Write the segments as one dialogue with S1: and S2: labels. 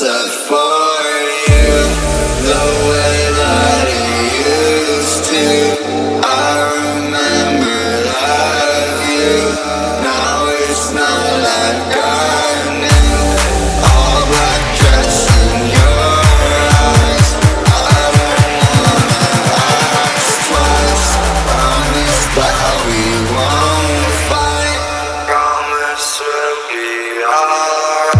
S1: sunset for you, the way that it used to. I remember that view. Now it's not like I knew. All black dress in your eyes. I don't wanna ask twice. Promise that we won't fight. Promise we'll be alright.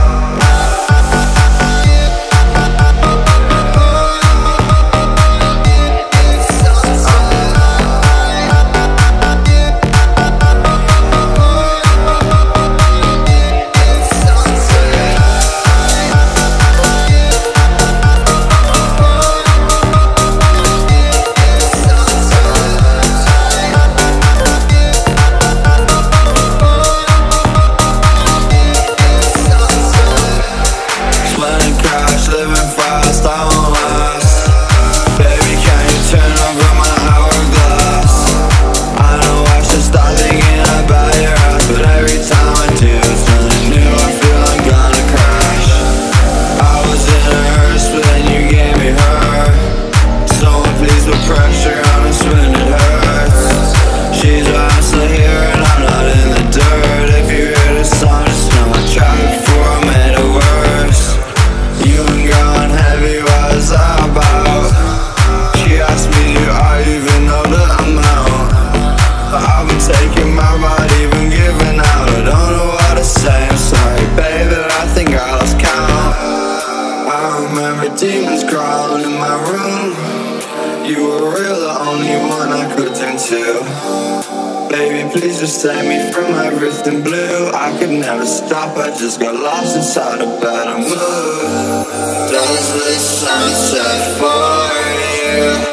S1: Living fast, I won't last. Baby, can you turn over my hourglass? I know I should stop thinking about your ass, but every time I do, it's something new. I feel I'm gonna crash. I was in a hearse, but then you gave me her. Someone please put pressure on us when it hurts. She's a hustler here and I'm not in the dirt. If you hear this song, just know I tried before I made it worse. You been growing heavy, what's that about? She asked me, do I even know the amount? I've been taking my body, been giving out. I don't know what to say, I'm sorry, baby, I think I lost count. I remember demons crawling in my room. You were real, the only one I could turn to. Baby, please just save me from everything blue. I could never stop, I just got lost inside a better mood. Does the sunset for you?